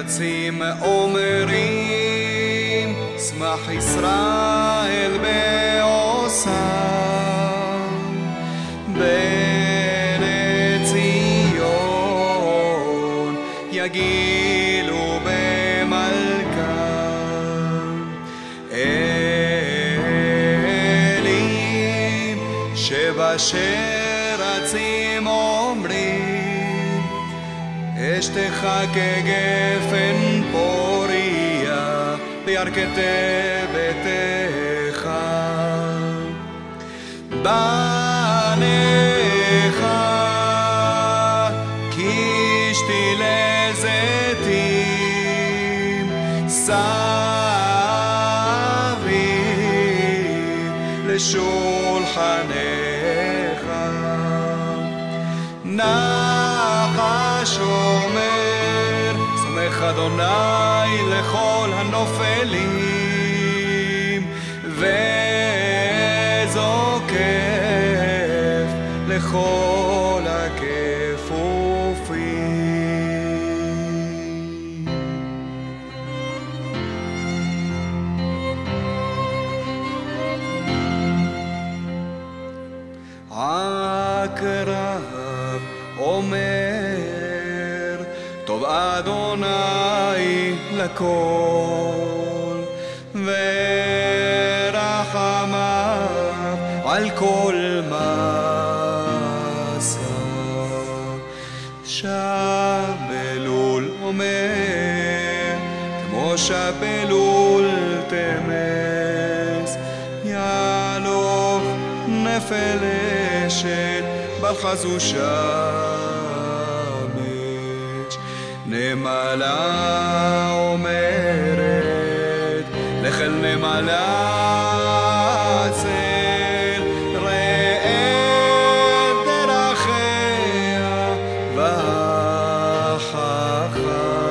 עצים אומרים שמח ישראל בעושה בני ציון יגילו במלכה אלים שבשרצים אומרים אשתך כגפן פוריה בירכתי ביתך בניך כשתילי זיתים סביב לשולחנך נחש אומר סומך אדוני לכל הנופלים וזוקף לכל הכפופים. עקרב אומר טוב אדוני לכל ורחמיו על כל מעשה שבלול אומר כמו שבלול תמס יהלוך נפל אשת בל חזו שמש נמלה אומרת לכל נמלה צל ראה דרכיה וחכם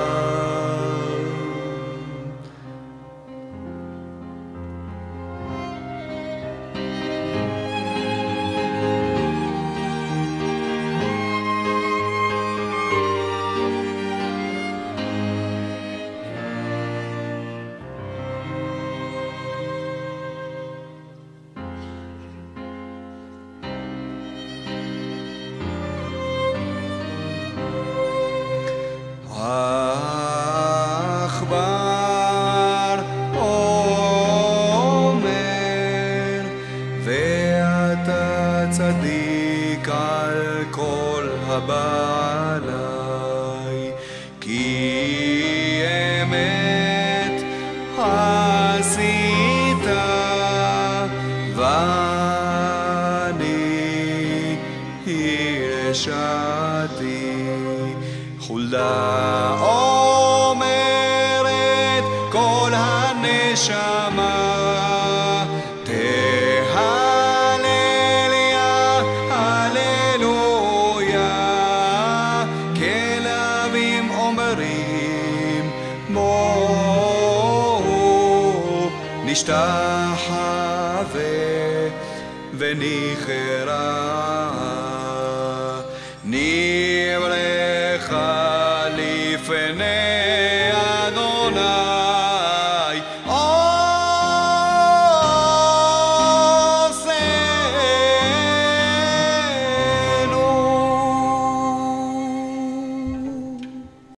העכבר אומר ואתה צדיק על כל הבעלי כי אמת עשית ואני הרשעתי חולדה אומרת כל הנשמה תהלליה הללויה כלבים אומרים בואו נשתחווה ונכרע